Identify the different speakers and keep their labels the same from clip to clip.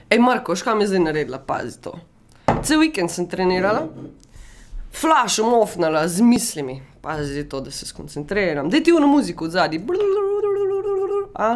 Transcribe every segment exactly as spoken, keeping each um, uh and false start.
Speaker 1: Ej, Marko, škaj mi je zdaj naredila, pazi to. Cel vikend sem trenirala, flašom ofnala z mislimi. Pazi to, da se skoncentriram. Daj ti ono muziko od zadaj. A?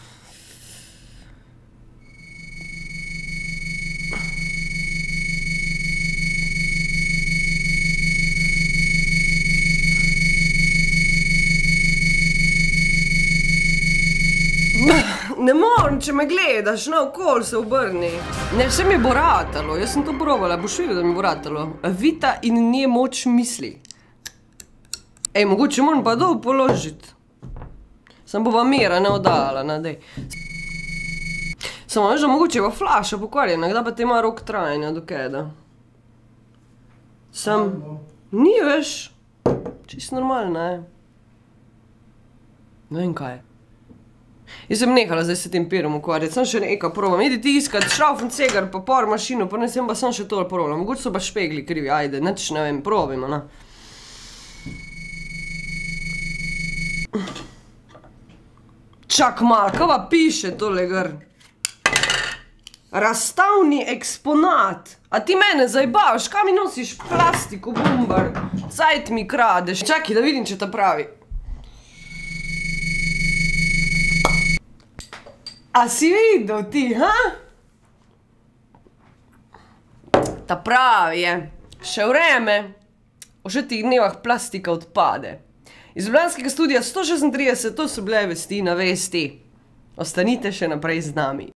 Speaker 1: Ne morem, če me gledaš, naokoli se obrni. Ne, vse mi bo ratalo, jaz sem to probala, boš videl, da mi bo ratalo. Vita in nje moč misli. Ej, mogoče moram pa dol položiti. Sem bova mira ne oddala, ne, dej. Samo veš, da mogoče je pa flaša pokvarjena, kdaj pa te ima rok trajanja, dokaj da. Sem, ni veš, čisto normalno, ne. Ne vem kaj. Jaz sem nehala zdaj se tem pirom ukvarjati, sem še nekaj probam. Idi ti iskat šraufen-cegar pa par mašino, pa ne sem pa sem še tole probala. Mogoče so pa špegli krivi, ajde, neč ne vem, probajmo, ne. Čak malo, kaj pa piše tole gr? Razstavni eksponat. A ti mene zajbavaš, kaj mi nosiš plastiko, bumbar? Cajt mi kradeš. Čakaj, da vidim, če ta pravi. A si videl ti, ha? Ta pravi je, še vreme, v šetih dnevah plastika odpade. Iz ljubljanskega studia sto šestintrideset, to so bile vesti na vesti. Ostanite še naprej z nami.